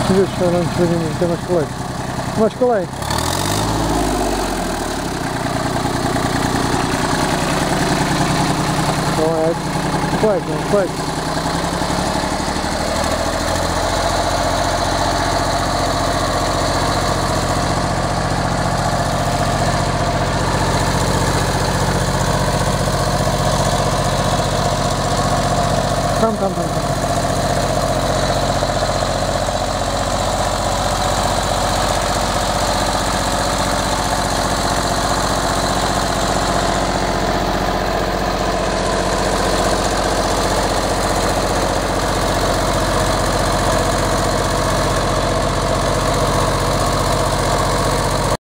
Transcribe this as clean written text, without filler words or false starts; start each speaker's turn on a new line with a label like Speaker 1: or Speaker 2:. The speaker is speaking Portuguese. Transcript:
Speaker 1: Видишь, что он сегодня tem mais colete. Mais colete. Não é colete, não é colete. Come.